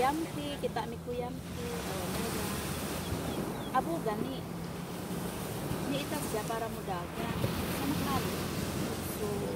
kuyamti, kita mi kuyamti. Oh, meron. Abo gani. Ni itas siya para mo dagan. Sa makali. So,